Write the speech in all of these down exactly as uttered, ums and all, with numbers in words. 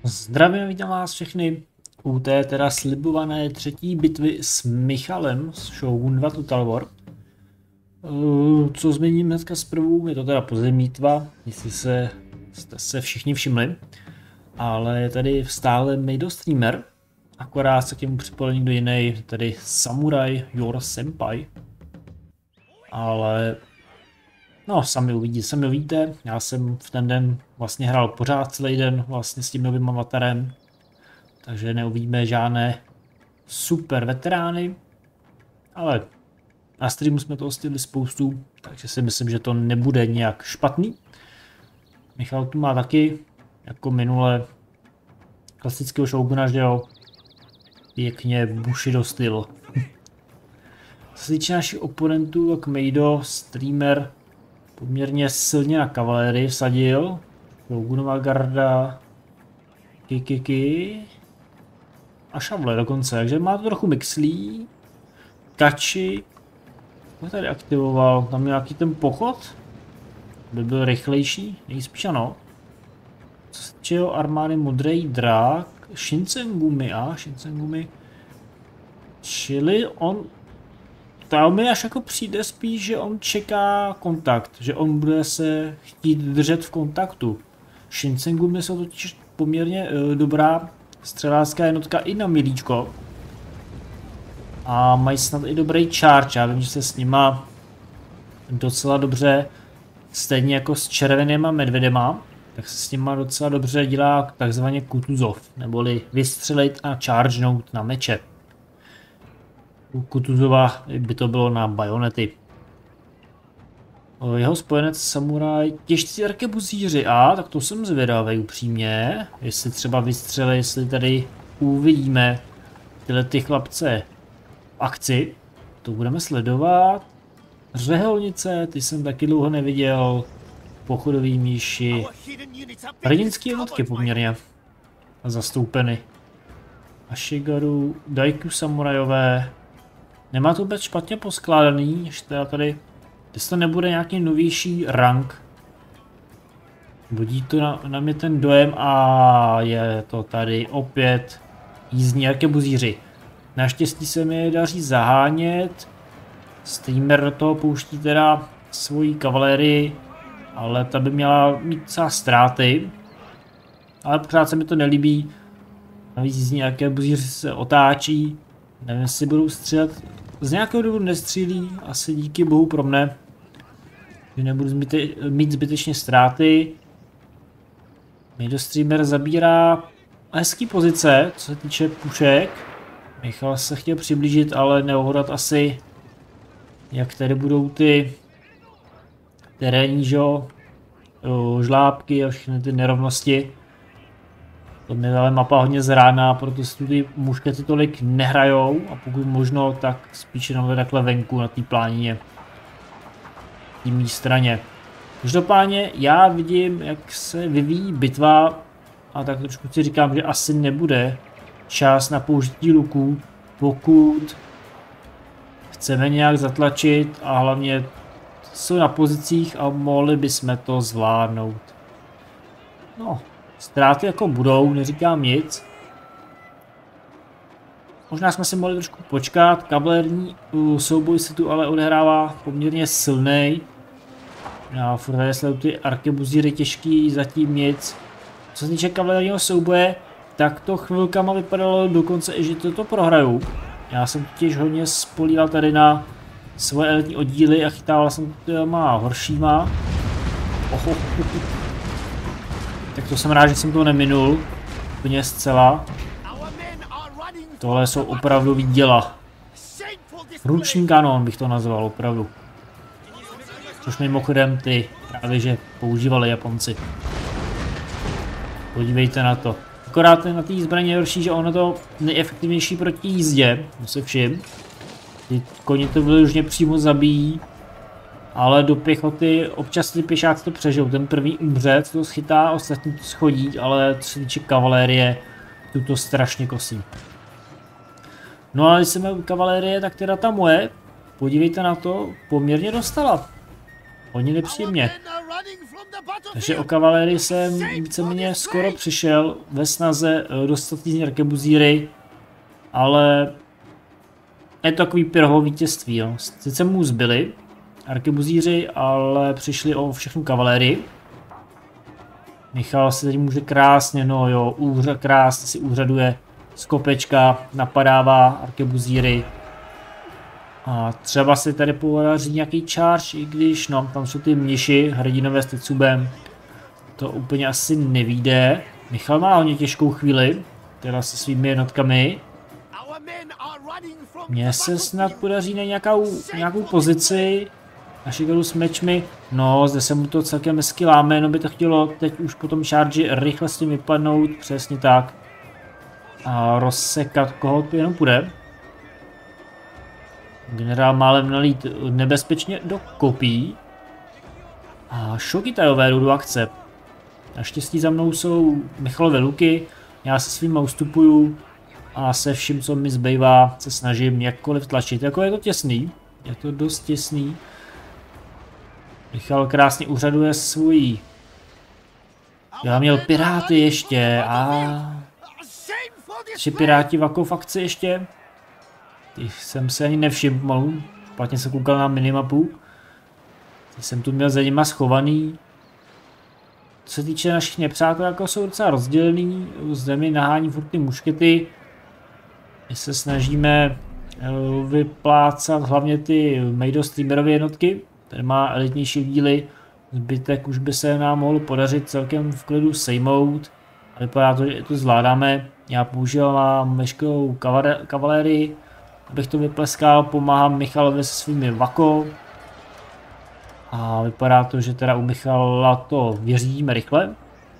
Zdravím, vítám vás všechny u té teda slibované třetí bitvy s Michalem z Shogun dva Total War. Co změním hnedka zprvu, je to teda podzemní tva, jestli se, jste se všichni všimli. Ale je tady stále Meido streamer, akorát se k němu připojil někdo jiný, tedy Samurai Your Senpai. Ale no, sami uvidíte, sami uvidíte, já jsem v ten den vlastně hrál pořád celý den vlastně s tím novým avatarem, takže neuvidíme žádné super veterány, ale na streamu jsme toho stihli spoustu, takže si myslím, že to nebude nějak špatný. Michal tu má taky, jako minule, klasického Shoguna, že jo, pěkně Bushido styl. Co se týče našich oponentů, tak Meido, streamer, poměrně silně na kavalérii vsadil. Shogunova garda, kikiki a šavle dokonce, takže má to trochu mixlí. Kači, to tady aktivoval, tam nějaký ten pochod, by byl rychlejší, nejspíš ano. Co se týče jeho armády, modrý drák, Shinsengumi a Shinsengumi, čili on tam mi až jako přijde spíš, že on čeká kontakt, že on bude se chtít držet v kontaktu. Shinsengumi jsou totiž poměrně uh, dobrá střelácká jednotka i na milíčko. A mají snad i dobrý charge, já vím, že se s nima docela dobře, stejně jako s červenýma medvědema, tak se s nima docela dobře dělá takzvaně Kutuzov, neboli vystřelit a chargenout na meče. U Kutuzova by to bylo na bajonety. Jeho spojenec Samuraj, těžcí arkebuzíři, a tak to jsem zvědavý upřímně, jestli třeba vystřelí, jestli tady uvidíme tyhle ty chlapce v akci, to budeme sledovat. Řeholnice, ty jsem taky dlouho neviděl, pochodový míši, hrdinský jednotky poměrně zastoupeny. Ashigaru, Daiku samurajové. Nemá to vůbec špatně poskládaný, ještě tady, jestli to nebude nějaký novější rank. Budí to na, na mě ten dojem a je to tady opět jízdní arkebuzíři. Naštěstí se mi daří zahánět, streamer do toho pouští teda svoji kavalérii, ale ta by měla mít třeba ztráty. Ale pořád se mi to nelíbí, navíc jízdní arkebuzíři se otáčí. Nevím, jestli budou střílet, z nějakého důvodu nestřílí, asi díky bohu pro mne, že nebudu zbyte, mít zbytečně ztráty. Meido streamer zabírá hezký pozice, co se týče pušek. Michal se chtěl přiblížit, ale neohodat asi, jak tady budou ty terénní, žo, žlábky a všechny ty nerovnosti. To mě ale mapa hodně zrána, proto si tu ty muškety tolik nehrajou a pokud možno, tak spíš jenom takhle venku na té plánině, té mý straně. Každopádně já vidím, jak se vyvíjí bitva a tak trošku si říkám, že asi nebude čas na použití luků, pokud chceme nějak zatlačit a hlavně jsou na pozicích a mohli bychom to zvládnout. No. Ztráty jako budou, neříkám nic. Možná jsme si mohli trošku počkat, kavalérní souboj se tu ale odehrává poměrně silnej. Já furt tady sleduju ty arkebuzíry těžký, zatím nic. Co se týče kavalérního souboje, tak to chvilkama vypadalo dokonce i, že toto prohraju. Já jsem totiž hodně spolíval tady na svoje elitní oddíly a chytával jsem těma horšíma. Oho. Tak to jsem rád, že jsem to neminul úplně zcela. Tohle jsou opravdu děla. Ruční kanon bych to nazval opravdu. Což mimochodem ty právě že používali Japonci. Podívejte na to. Akorát na té zbraně je horší, že ono to nejefektivnější proti jízdě, to se všim. Ty koně to vyloženě přímo zabíjí. Ale do pěchoty občas ty pěšáci to přežijou, ten první umře, to schytá, ostatní to schodí, ale co se týče kavalérie, tuto strašně kosí. No a když jsme u kavalérie, tak teda ta moje, podívejte na to, poměrně dostala. Hodně nepříjemně. Takže o kavalérii jsem víceméně skoro přišel ve snaze dostat ty arkebuzíry, ale je to takový pirhovo vítězství. Jo. Sice mu zbyli arkebuzíři, ale přišli o všechnu kavalérii. Michal si teď může krásně, no jo, úřa, krásně si úřaduje z kopečka, napadává arkebuzíry. A třeba si tady podaří nějaký charge, i když, no, tam jsou ty mniši, hrdinové s Tetsubem. To úplně asi nevíde. Michal má hodně těžkou chvíli, teda se svými jednotkami. Mně se snad podaří na nějakou, nějakou pozici. Na Shigeru s mečmi. No, zde se mu to celkem hezky láme, jenom by to chtělo teď už po tom charge rychle s tím vypadnout, přesně tak. A rozsekat, koho to jenom půjde. Generál málem nalít nebezpečně do kopí. A Shogitajové jdou do akce. Naštěstí za mnou jsou Michalové luky, já se svým ustupuju a se vším, co mi zbývá, se snažím jakkoliv tlačit. Jako je to těsný, je to dost těsný. Michal krásně úřaduje svůj. Já měl piráty ještě a tři piráti vakou fakci ještě. Ty jsem se ani nevšiml pomalu, špatně se koukal na minimapu. Ty jsem tu měl za nima schovaný. Co se týče našich nepřátel, jako jsou docela rozdělený, zde mi nahání furt ty muškety. My se snažíme vyplácat hlavně ty Meido streamerové jednotky. Ten má elitnější díly, zbytek už by se nám mohlo podařit celkem v klidu sejmout. A vypadá to, že to zvládáme. Já používám veškerou kavalérii, abych to vypleskal, pomáhám Michalovi se svými vako. A vypadá to, že teda u Michala to vyřídíme rychle.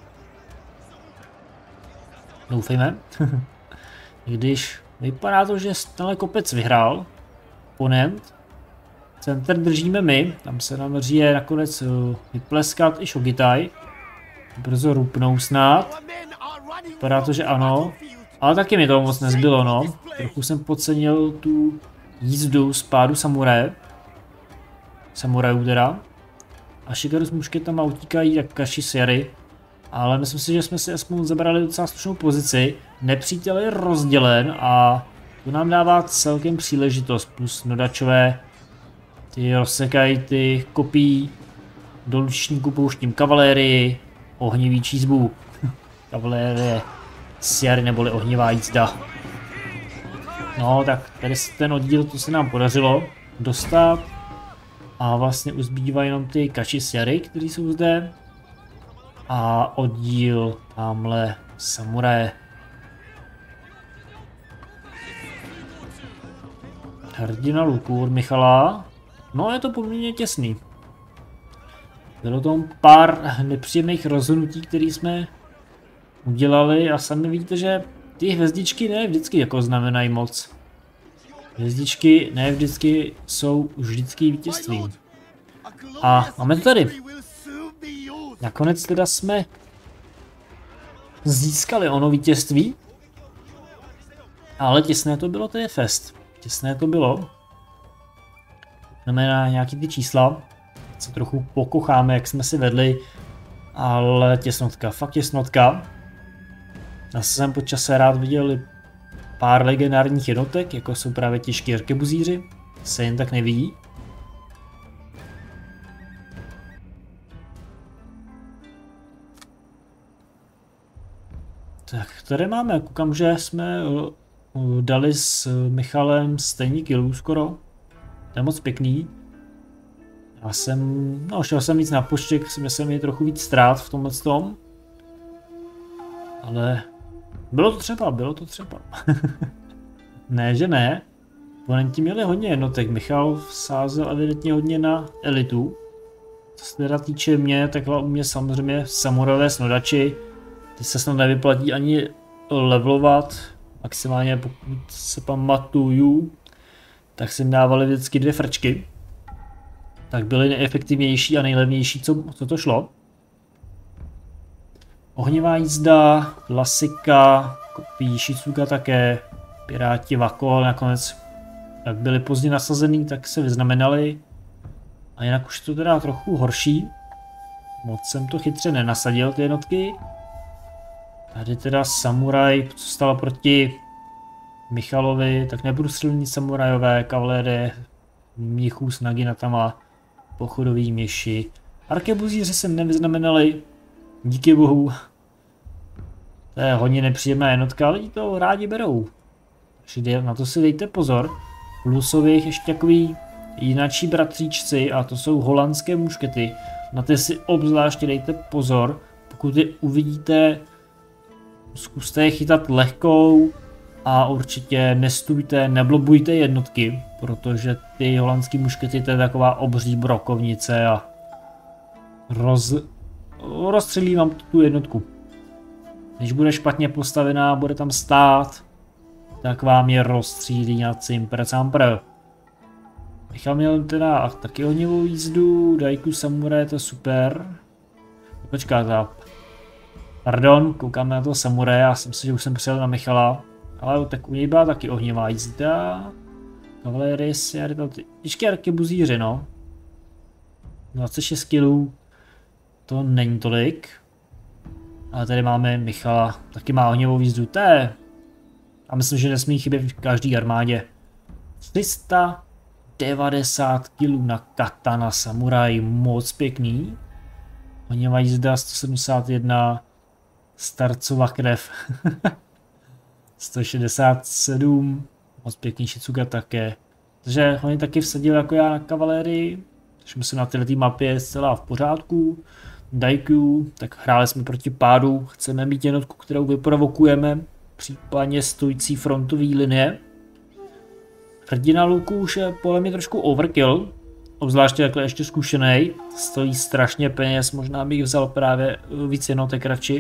Doufejme. Když vypadá to, že tenhle kopec vyhrál oponent. Center držíme my, tam se nám říje nakonec vypleskat i Shogitaj. Brzo rupnou snad. Vypadá to, že ano. Ale taky mi toho moc nezbylo, no. Trochu jsem podcenil tu jízdu z pádu samuraje. Samurajů teda. A Shigeru s mušketama utíkají jak kaši sjery. Ale myslím si, že jsme si aspoň zabrali docela slušnou pozici. Nepřítel je rozdělen a to nám dává celkem příležitost. Plus nodačové ty rozsekají ty kopí. Do lučníku pouštím kavalérii. Ohnivý čízbu. Kavalérie sjer neboli ohnivá jízda. No tak tady ten oddíl, to se nám podařilo dostat. A vlastně už zbývají jenom ty kaši sjery, kteří jsou zde. A oddíl tamhle samuraje. Hrdina luku od Michala. No je to poměrně těsný. Bylo tam pár nepříjemných rozhodnutí, které jsme udělali a sami vidíte, že ty hvězdičky ne vždycky jako znamenají moc. Hvězdičky ne vždycky jsou už vždycky vítězstvím. A máme to tady. Nakonec teda jsme získali ono vítězství. Ale těsné to bylo, to je fest. Těsné to bylo. Znamená nějaký ty čísla. Se trochu pokocháme, jak jsme si vedli. Ale těsnotka, fakt těsnotka. Já jsem po čase rád viděl pár legendárních jednotek, jako jsou právě těžký arkebuzíři. Se jen tak nevidí. Tak, tady máme, koukám, že jsme dali s Michalem stejný killů skoro. To je moc pěkný. Já jsem, no šel jsem víc na poštěk, si myslím, je trochu víc ztrát v tomhle tom. Ale bylo to třeba, bylo to třeba. Ne, že ne. Oponenti měli hodně jednotek, Michal vsázel evidentně hodně na elitu. Co se teda týče mě, tak u mě samozřejmě samurajové snodači. Ty se snad nevyplatí ani levelovat, maximálně pokud se pamatuju, tak jsem dávali vždycky dvě frčky. Tak byly nejefektivnější a nejlevnější, co, co to šlo. Ohnivá jízda, klasika, kopí Shizuka také, piráti Vako, ale nakonec jak byli pozdě nasazený, tak se vyznamenali. A jinak už to teda trochu horší. Moc jsem to chytře nenasadil, ty jednotky. Tady teda samuraj, co stalo proti Michalovi, tak nebudu střelnit samurajové, kavalérie, mnichů s naginatama, pochodový měši. Arkebuzíři se nevyznamenali, díky bohu. To je hodně nepříjemná jednotka, ale lidi to rádi berou. Takže na to si dejte pozor. Plusových ještě takový jinačí bratříčci a to jsou holandské muškety. Na ty si obzvláště dejte pozor. Pokud je uvidíte, zkuste je chytat lehkou a určitě nestůjte, neblobujte jednotky, protože ty holandské muškety to je taková obří brokovnice a roz, rozstřelí vám tu jednotku. Když bude špatně postavená, bude tam stát, tak vám je rozstřílí na cimpr campr. Michal měl teda taky ohnivou jízdu, Daiku Samurai, to je super. Počká, záp. Pardon, koukáme na toho Samuraje, já jsem si, že už jsem přijel na Michala. Ale tak u něj byla taky ohnivá jízda. Kavalérie, těžké arkebuzíři, no. dvacet šest kilů, to není tolik. Ale tady máme Michala, taky má ohnivou jízdu, to je. A myslím, že nesmí chybět v každé armádě. tři sta devadesát kilů na katana samuraj, moc pěkný. Ohnivá jízda sto sedmdesát jedna, starcova krev. sto šedesát sedm, moc pěkný Shizuka také. Takže oni taky vsadil jako já na kavalérii, takže myslím na této mapě je zcela v pořádku. Daiku, tak hráli jsme proti pádu, chceme mít jednotku, kterou vyprovokujeme, případně stojící frontový linie. Hrdina luku už je podle mě trošku overkill, obzvláště takhle ještě zkušený, stojí strašně peněz, možná bych vzal právě víc jednotek radši.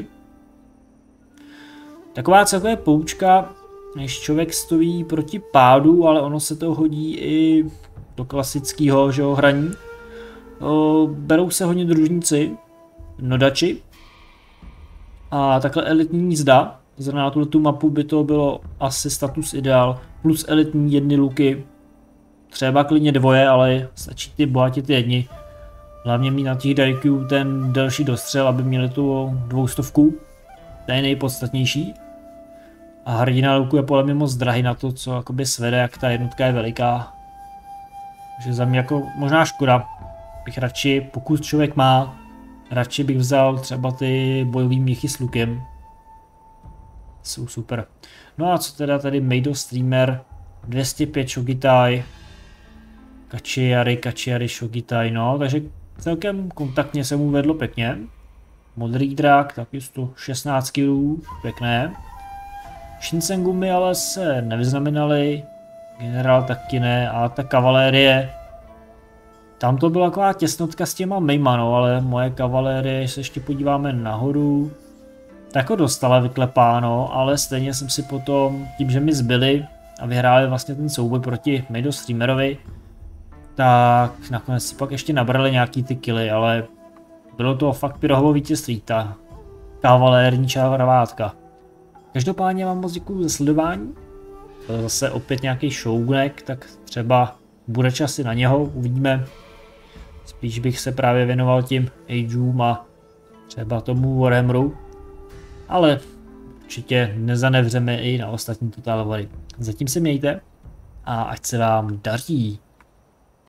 Taková celkově poučka, než člověk stojí proti pádu, ale ono se to hodí i do klasického, že jo, hraní. O, berou se hodně družníci, nodači a takhle elitní jízda. Zrovna na tuto mapu by to bylo asi status ideál, plus elitní jedny luky. Třeba klidně dvoje, ale stačí ty bohatí ty jedni. Hlavně mít na těch Daiku ten delší dostřel, aby měli tu dvoustovku. To je nejpodstatnější. A hrdina luku je podle mě moc drahý na to, co jakoby svede, jak ta jednotka je veliká. Takže za mě jako možná škoda. Bych radši, pokud člověk má, radši bych vzal třeba ty bojový měchy s lukem. Jsou super. No a co teda tady Meido Streamer, dvě stě pět Shogitai, Kachiari, Kachiari Shogitai, no, takže celkem kontaktně se mu vedlo pěkně. Modrý drak, taky sto šestnáct kilů, pěkné. Shinsengumi ale se nevyznamenali, generál taky ne, a ta kavalérie, tam to byla taková těsnotka s těma mejma, no, ale moje kavalérie, když se ještě podíváme nahoru, tak ho dostala vyklepáno, ale stejně jsem si potom, tím, že mi zbyli a vyhráli vlastně ten souboj proti Meido Streamerovi, tak nakonec si pak ještě nabrali nějaký ty killy, ale bylo to fakt pyrohovo vítězství, ta kavalérní čarvátka. Každopádně vám moc děkuju za sledování. To je zase opět nějaký shogunek, tak třeba bude čas i na něho, uvidíme. Spíš bych se právě věnoval tím ageům a třeba tomu Warhammeru. Ale určitě nezanevřeme i na ostatní Total Wary. Zatím se mějte a ať se vám daří.